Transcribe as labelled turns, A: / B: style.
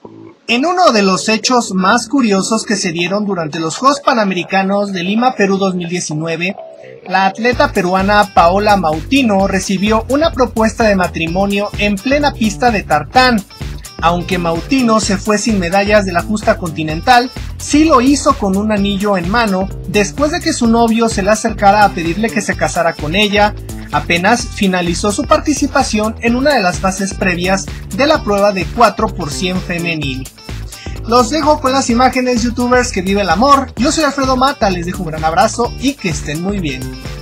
A: En uno de los hechos más curiosos que se dieron durante los Juegos Panamericanos de Lima, Perú 2019, la atleta peruana Paola Mautino recibió una propuesta de matrimonio en plena pista de tartán. Aunque Mautino se fue sin medallas de la justa continental, sí lo hizo con un anillo en mano después de que su novio se le acercara a pedirle que se casara con ella. Apenas finalizó su participación en una de las fases previas de la prueba de 4x100 femenil. Los dejo con las imágenes youtubers que vive el amor. Yo soy Alfredo Mata, les dejo un gran abrazo y que estén muy bien.